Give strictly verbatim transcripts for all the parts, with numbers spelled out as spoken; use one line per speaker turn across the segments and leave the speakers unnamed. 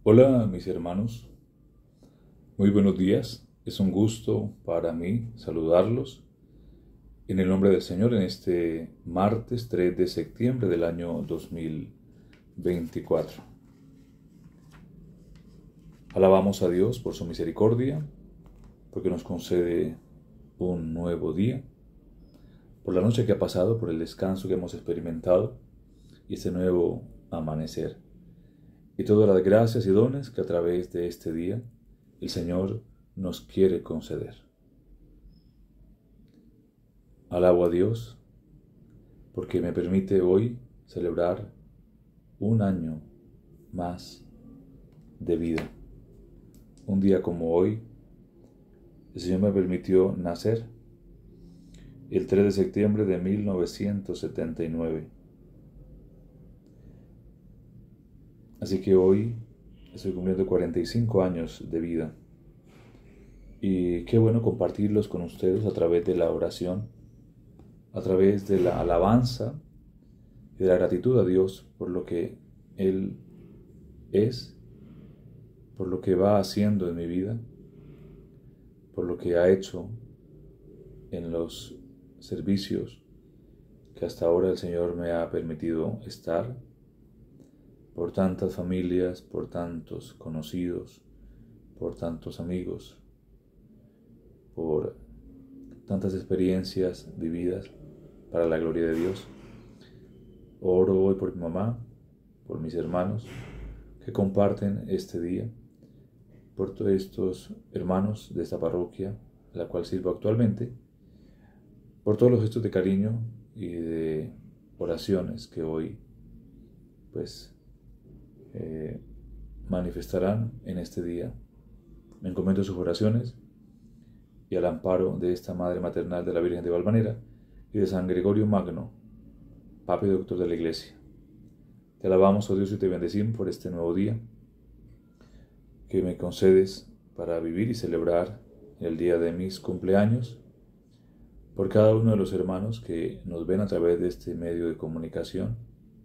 Hola mis hermanos, muy buenos días. Es un gusto para mí saludarlos en el nombre del Señor en este martes tres de septiembre del año dos mil veinticuatro. Alabamos a Dios por su misericordia, porque nos concede un nuevo día, por la noche que ha pasado, por el descanso que hemos experimentado y este nuevo amanecer. Y todas las gracias y dones que a través de este día el Señor nos quiere conceder. Alabo a Dios porque me permite hoy celebrar un año más de vida. Un día como hoy, el Señor me permitió nacer el tres de septiembre de mil novecientos setenta y nueve. Así que hoy estoy cumpliendo cuarenta y cinco años de vida. Y qué bueno compartirlos con ustedes a través de la oración, a través de la alabanza y de la gratitud a Dios por lo que Él es, por lo que va haciendo en mi vida, por lo que ha hecho en los servicios que hasta ahora el Señor me ha permitido estar, por tantas familias, por tantos conocidos, por tantos amigos, por tantas experiencias vividas para la gloria de Dios. Oro hoy por mi mamá, por mis hermanos que comparten este día, por todos estos hermanos de esta parroquia, la cual sirvo actualmente, por todos los gestos de cariño y de oraciones que hoy pues eh, manifestarán en este día. Me encomiendo sus oraciones y al amparo de esta Madre Maternal de la Virgen de Valvanera y de San Gregorio Magno, Papa y Doctor de la Iglesia. Te alabamos, oh Dios, y te bendecimos por este nuevo día que me concedes para vivir y celebrar el día de mis cumpleaños, por cada uno de los hermanos que nos ven a través de este medio de comunicación.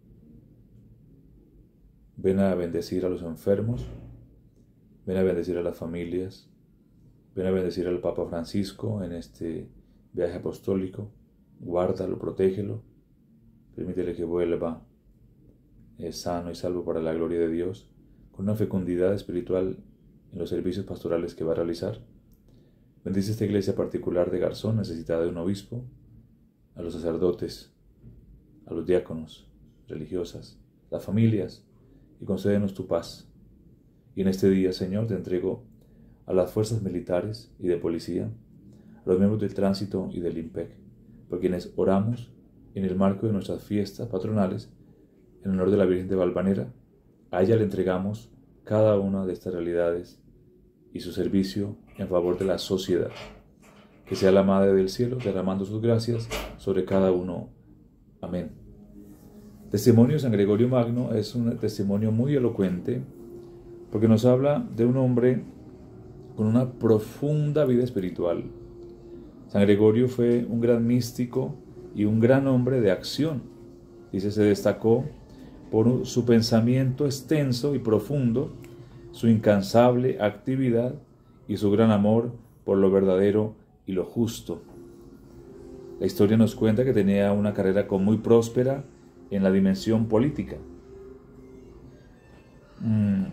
Ven a bendecir a los enfermos, ven a bendecir a las familias, ven a bendecir al Papa Francisco en este viaje apostólico. Guárdalo, protégelo, permítele que vuelva eh, sano y salvo para la gloria de Dios, con una fecundidad espiritual en los servicios pastorales que va a realizar. Bendice esta iglesia particular de Garzón, necesitada de un obispo, a los sacerdotes, a los diáconos, religiosas, las familias, y concédenos tu paz. Y en este día, Señor, te entrego a las fuerzas militares y de policía, a los miembros del tránsito y del IMPEC, por quienes oramos en el marco de nuestras fiestas patronales, en honor de la Virgen de Valvanera. A ella le entregamos cada una de estas realidades y su servicio en favor de la sociedad. Que sea la Madre del Cielo derramando sus gracias sobre cada uno. Amén. Testimonio de San Gregorio Magno es un testimonio muy elocuente porque nos habla de un hombre con una profunda vida espiritual. San Gregorio fue un gran místico y un gran hombre de acción. Dice, se destacó por su pensamiento extenso y profundo, su incansable actividad y su gran amor por lo verdadero y lo justo. La historia nos cuenta que tenía una carrera muy próspera en la dimensión política. Mm.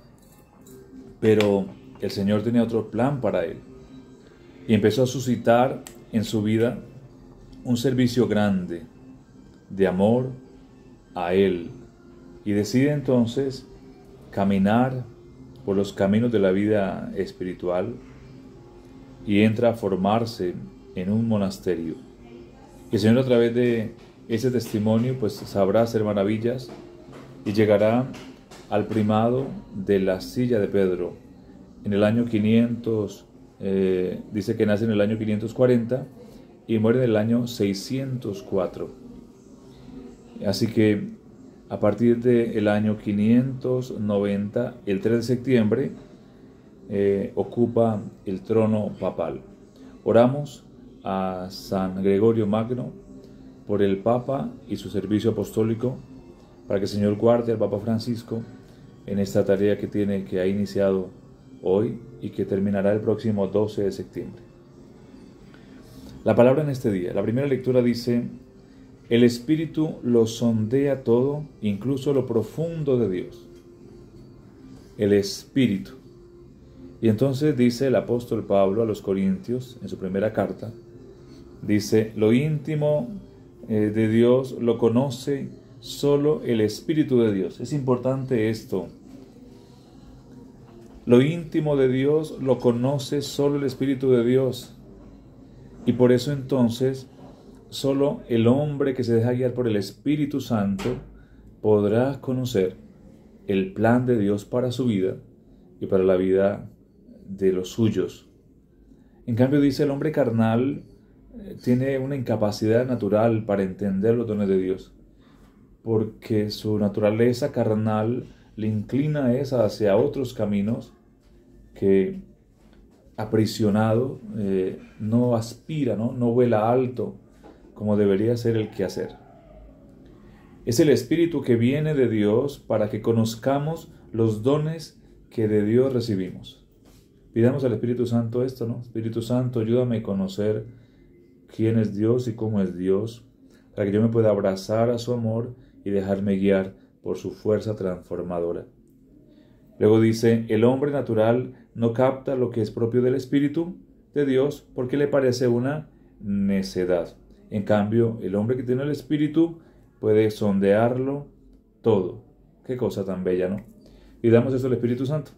Pero el Señor tenía otro plan para él y empezó a suscitar en su vida un servicio grande de amor a Él, y decide entonces caminar por los caminos de la vida espiritual y entra a formarse en un monasterio. Y el Señor, a través de ese testimonio, pues sabrá hacer maravillas y llegará al primado de la Silla de Pedro en el año quinientos, eh, dice que nace en el año quinientos cuarenta y muere en el año seiscientos cuatro. Así que a partir del año quinientos noventa, el tres de septiembre, eh, ocupa el trono papal. Oramos a San Gregorio Magno por el Papa y su servicio apostólico, para que el Señor guarde al Papa Francisco en esta tarea que tiene, que ha iniciado hoy y que terminará el próximo doce de septiembre. La palabra en este día, la primera lectura dice: el Espíritu lo sondea todo, incluso lo profundo de Dios. El Espíritu. Y entonces dice el apóstol Pablo a los Corintios, en su primera carta, dice: lo íntimo eh, de Dios lo conoce solo el Espíritu de Dios. Es importante esto. Lo íntimo de Dios lo conoce solo el Espíritu de Dios. Y por eso entonces, solo el hombre que se deja guiar por el Espíritu Santo podrá conocer el plan de Dios para su vida y para la vida de los suyos. En cambio, dice, el hombre carnal tiene una incapacidad natural para entender los dones de Dios, porque su naturaleza carnal le inclina esa hacia otros caminos que, aprisionado, eh, no aspira, ¿no? no vuela alto como debería ser el quehacer. Es el Espíritu que viene de Dios para que conozcamos los dones que de Dios recibimos. Pidamos al Espíritu Santo esto, ¿no? Espíritu Santo, ayúdame a conocer quién es Dios y cómo es Dios, para que yo me pueda abrazar a su amor y dejarme guiar por su fuerza transformadora. Luego dice, el hombre natural no capta lo que es propio del Espíritu de Dios porque le parece una necedad. En cambio, el hombre que tiene el Espíritu puede sondearlo todo. Qué cosa tan bella, ¿no? Y damos eso al Espíritu Santo.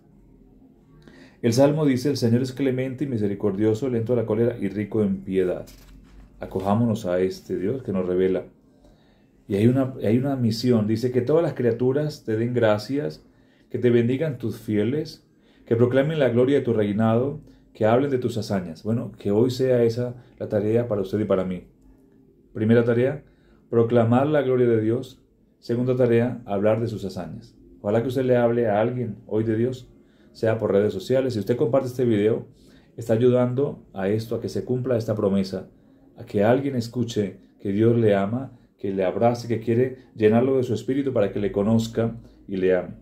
El Salmo dice, el Señor es clemente y misericordioso, lento a la cólera y rico en piedad. Acojámonos a este Dios que nos revela. Y hay una, hay una misión, dice que todas las criaturas te den gracias, que te bendigan tus fieles, que proclamen la gloria de tu reinado, que hablen de tus hazañas. Bueno, que hoy sea esa la tarea para usted y para mí. Primera tarea, proclamar la gloria de Dios. Segunda tarea, hablar de sus hazañas. Ojalá que usted le hable a alguien hoy de Dios, sea por redes sociales. Si usted comparte este video, está ayudando a esto, a que se cumpla esta promesa, a que alguien escuche que Dios le ama, que le abrace, que quiere llenarlo de su espíritu para que le conozca y le ame.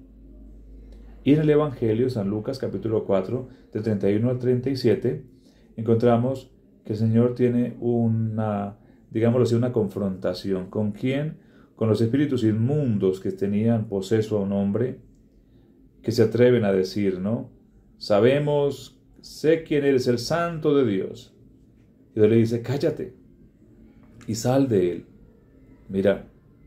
Y en el Evangelio, San Lucas, capítulo cuatro, del treinta y uno al treinta y siete, encontramos que el Señor tiene una, digámoslo así, una confrontación. ¿Con quién? Con los espíritus inmundos que tenían poseso a un hombre, que se atreven a decir, ¿no? Sabemos, sé quién eres, el Santo de Dios. Y Dios le dice, cállate y sal de él. Mira,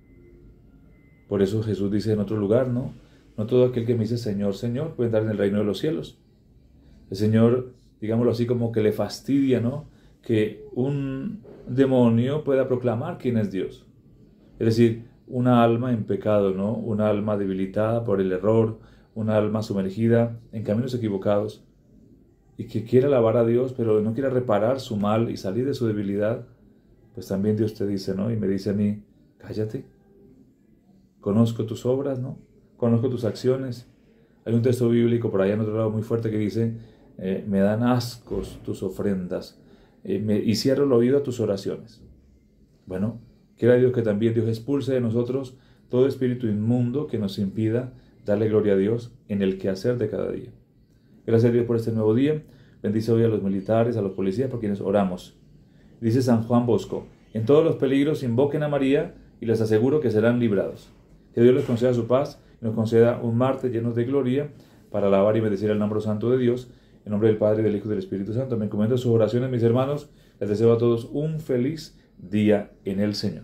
por eso Jesús dice en otro lugar, ¿no? No todo aquel que me dice Señor, Señor puede entrar en el reino de los cielos. El Señor, digámoslo así, como que le fastidia, ¿no? Que un demonio pueda proclamar quién es Dios. Es decir, una alma en pecado, ¿no? Una alma debilitada por el error, una alma sumergida en caminos equivocados y que quiere alabar a Dios, pero no quiere reparar su mal y salir de su debilidad, pues también Dios te dice, ¿no? Y me dice a mí, cállate. Conozco tus obras, ¿no? Conozco tus acciones. Hay un texto bíblico por allá en otro lado muy fuerte que dice, eh, me dan ascos tus ofrendas eh, me, y cierro el oído a tus oraciones. Bueno, quiera Dios que también Dios expulse de nosotros todo espíritu inmundo que nos impida darle gloria a Dios en el quehacer de cada día. Gracias a Dios por este nuevo día. Bendice hoy a los militares, a los policías, por quienes oramos. Dice San Juan Bosco, en todos los peligros invoquen a María y les aseguro que serán librados. Que Dios les conceda su paz y nos conceda un martes lleno de gloria para alabar y bendecir el nombre santo de Dios. En nombre del Padre, del Hijo y del Espíritu Santo. Me encomiendo sus oraciones, mis hermanos. Les deseo a todos un feliz día en el Señor.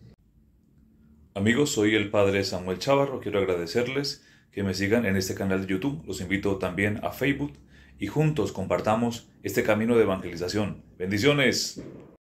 Amigos, soy el Padre Samuel Chávarro. Quiero agradecerles que me sigan en este canal de YouTube. Los invito también a Facebook y juntos compartamos este camino de evangelización. Bendiciones.